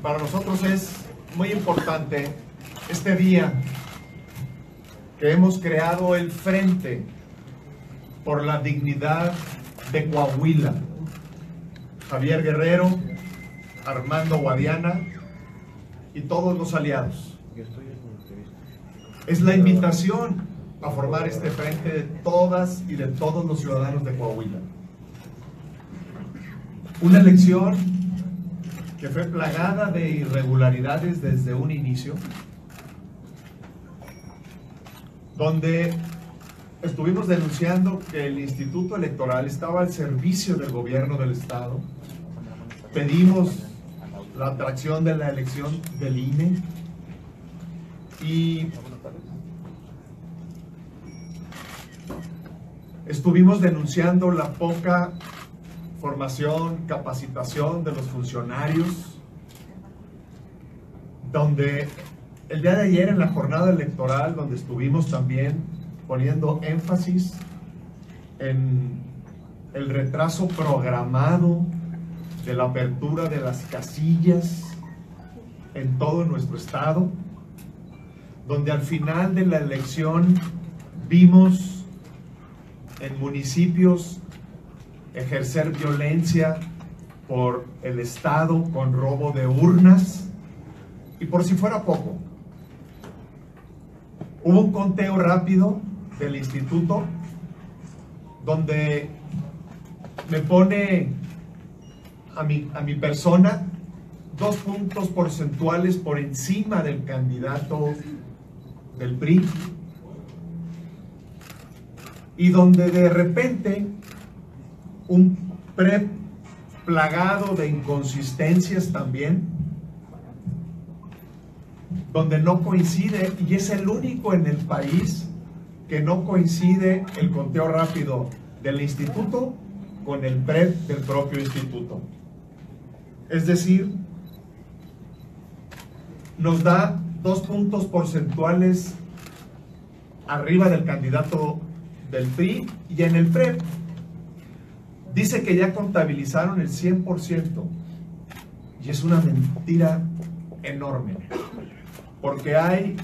para nosotros es muy importante este día que hemos creado el Frente por la Dignidad de Coahuila. Javier Guerrero, Armando Guadiana y todos los aliados. Es la invitación a formar este frente de todas y de todos los ciudadanos de Coahuila. Una elección que fue plagada de irregularidades desde un inicio, donde estuvimos denunciando que el Instituto Electoral estaba al servicio del gobierno del Estado. Pedimos la atracción de la elección del INE y estuvimos denunciando la poca formación, capacitación de los funcionarios, donde el día de ayer en la jornada electoral, donde estuvimos también poniendo énfasis en el retraso programado de la apertura de las casillas en todo nuestro estado, donde al final de la elección vimos en municipios ejercer violencia por el Estado con robo de urnas. Y por si fuera poco, hubo un conteo rápido del instituto donde me pone a mi persona 2 puntos porcentuales por encima del candidato del PRI, y donde de repente un PREP plagado de inconsistencias también, donde no coincide, y es el único en el país que no coincide el conteo rápido del instituto con el PREP del propio instituto. Es decir, nos da 2 puntos porcentuales arriba del candidato del PRI, y en el PREP dice que ya contabilizaron el 100%, y es una mentira enorme, porque hay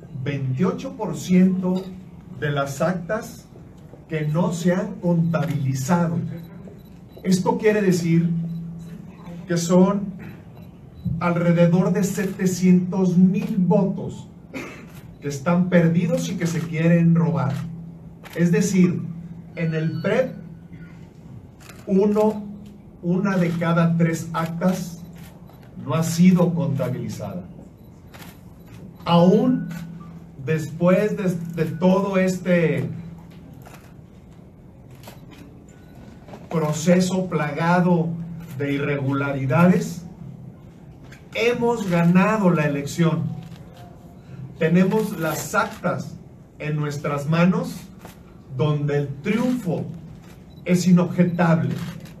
28% de las actas que no se han contabilizado. Esto quiere decir que son alrededor de 700,000 votos que están perdidos y que se quieren robar. Es decir, en el PREP, una de cada 3 actas no ha sido contabilizada. Aún después de todo este proceso plagado de irregularidades, hemos ganado la elección. Tenemos las actas en nuestras manos, donde el triunfo es inobjetable.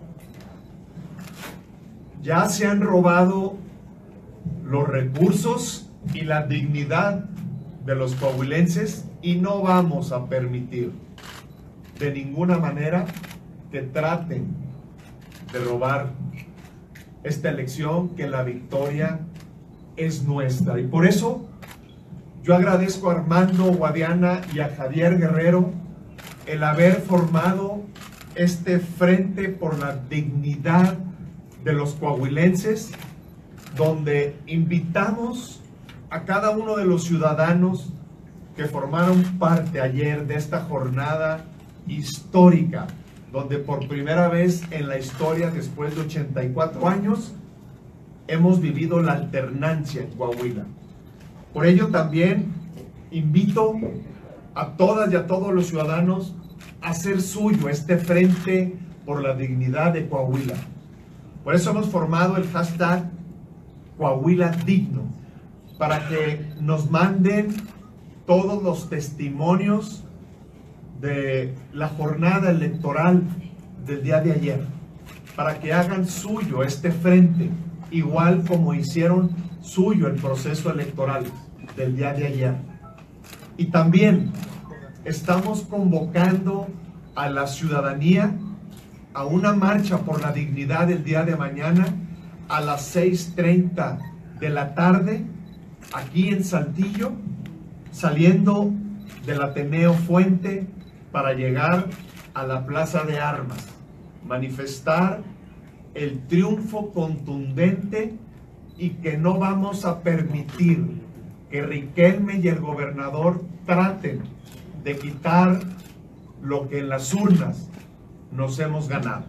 Ya se han robado los recursos y la dignidad de los coahuilenses, y no vamos a permitir de ninguna manera que traten de robar esta elección, que la victoria es nuestra. Y por eso yo agradezco a Armando Guadiana y a Javier Guerrero el haber formado este Frente por la Dignidad de los coahuilenses, donde invitamos a cada uno de los ciudadanos que formaron parte ayer de esta jornada histórica, donde por primera vez en la historia, después de 84 años, hemos vivido la alternancia en Coahuila. Por ello también invito a todas y a todos los ciudadanos a hacer suyo este Frente por la Dignidad de Coahuila. Por eso hemos formado el hashtag Coahuila Digno, para que nos manden todos los testimonios de la jornada electoral del día de ayer, para que hagan suyo este frente, igual como hicieron suyo el proceso electoral del día de ayer. Y también estamos convocando a la ciudadanía a una marcha por la dignidad el día de mañana a las 6:30 de la tarde, aquí en Saltillo, saliendo del Ateneo Fuente para llegar a la Plaza de Armas, manifestar el triunfo contundente y que no vamos a permitir que Riquelme y el gobernador traten de quitar lo que en las urnas nos hemos ganado.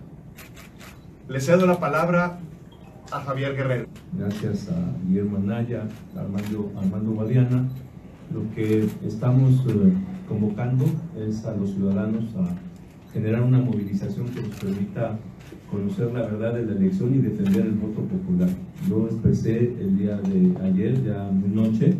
Le cedo la palabra a Javier Guerrero. Gracias a Guillermo Anaya, Armando Guadiana. Lo que estamos convocando es a los ciudadanos a generar una movilización que nos permita conocer la verdad de la elección y defender el voto popular. Yo expresé el día de ayer, ya muy noche,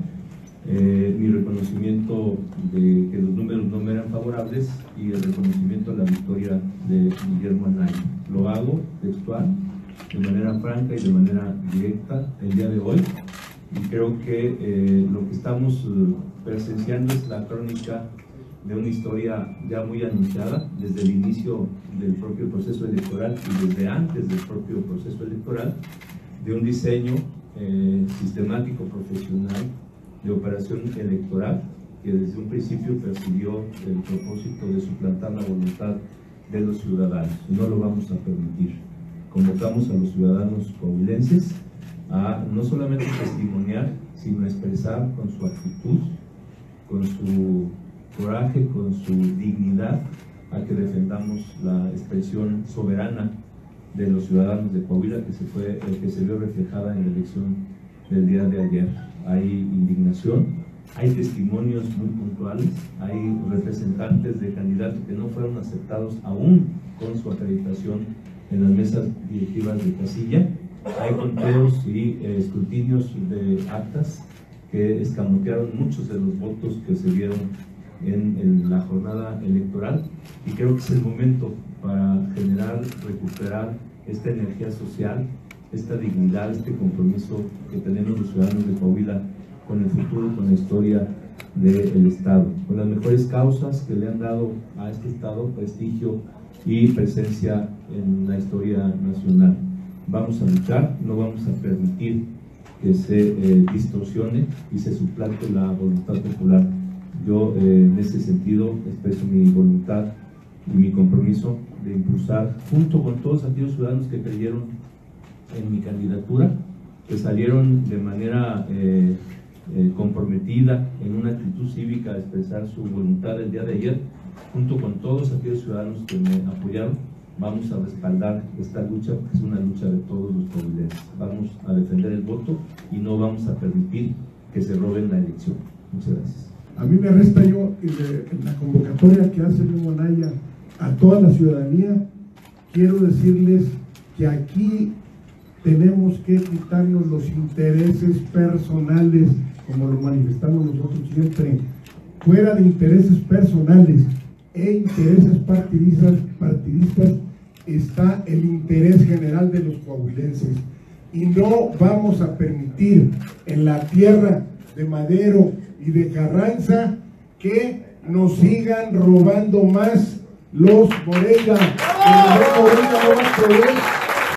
mi reconocimiento de que los números no me eran favorables y el reconocimiento a la victoria de Guillermo Anaya. Lo hago textual, de manera franca y de manera directa el día de hoy, y creo que lo que estamos presenciando es la crónica de una historia ya muy anunciada desde el inicio del propio proceso electoral y desde antes del propio proceso electoral, de un diseño sistemático, profesional, de operación electoral que desde un principio persiguió el propósito de suplantar la voluntad de los ciudadanos. No lo vamos a permitir. Convocamos a los ciudadanos coahuilenses a no solamente testimoniar, sino a expresar con su actitud, con su coraje, con su dignidad, a que defendamos la expresión soberana de los ciudadanos de Coahuila que se vio reflejada en la elección del día de ayer. Hay indignación, hay testimonios muy puntuales, hay representantes de candidatos que no fueron aceptados aún con su acreditación en las mesas directivas de casilla, hay conteos y escrutinios de actas que escamotearon muchos de los votos que se vieron en la jornada electoral, y creo que es el momento para recuperar esta energía social, esta dignidad, este compromiso que tenemos los ciudadanos de Coahuila con el futuro, con la historia del Estado, con las mejores causas que le han dado a este Estado prestigio y presencia en la historia nacional. Vamos a luchar, no vamos a permitir que se distorsione y se suplante la voluntad popular. Yo en ese sentido expreso mi voluntad y mi compromiso de impulsar, junto con todos aquellos ciudadanos que creyeron en mi candidatura, que salieron de manera comprometida, en una actitud cívica, a expresar su voluntad el día de ayer, junto con todos aquellos ciudadanos que me apoyaron. Vamos a respaldar esta lucha, porque es una lucha de todos los coahuilenses. Vamos a defender el voto y no vamos a permitir que se roben la elección. Muchas gracias. A mí me resta en la convocatoria que hace Guillermo Anaya a toda la ciudadanía, quiero decirles que aquí tenemos que quitarnos los intereses personales, como lo manifestamos nosotros siempre. Fuera de intereses personales e intereses partidistas está el interés general de los coahuilenses, y no vamos a permitir en la tierra de Madero y de Carranza que nos sigan robando más los Moreira. Que Moreira no va a poder